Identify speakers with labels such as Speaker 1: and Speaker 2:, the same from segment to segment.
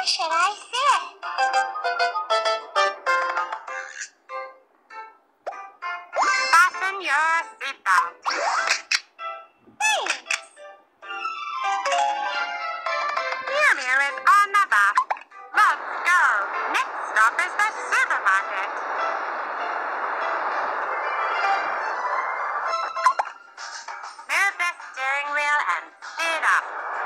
Speaker 1: should I sit?
Speaker 2: Fasten your seatbelt.
Speaker 1: Thanks.
Speaker 2: Mew is on the bus. Let's go. Next stop is the supermarket. Move the steering wheel and speed up.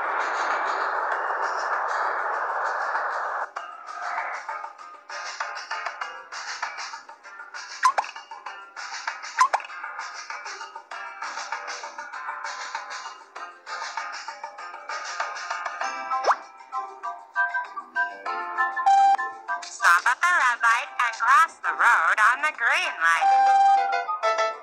Speaker 2: Stop at the red light and cross the road on the green light.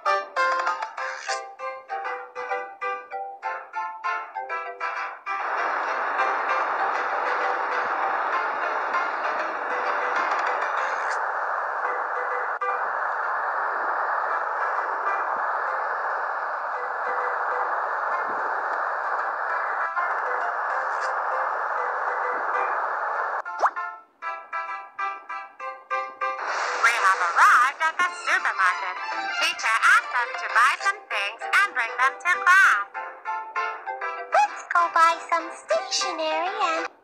Speaker 2: We have arrived at the supermarket. Teacher asked us to buy some things and bring them to class.
Speaker 1: Let's go buy some stationery and